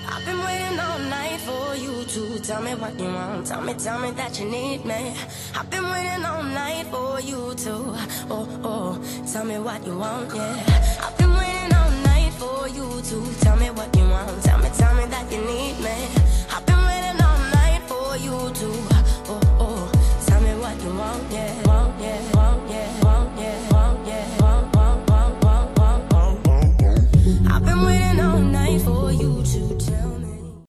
I've been waiting all night for you to tell me what you want. Tell me that you need me. I've been waiting all night for you to, tell me what you want, yeah. I've been waiting all night for you to tell me what you want. Tell me that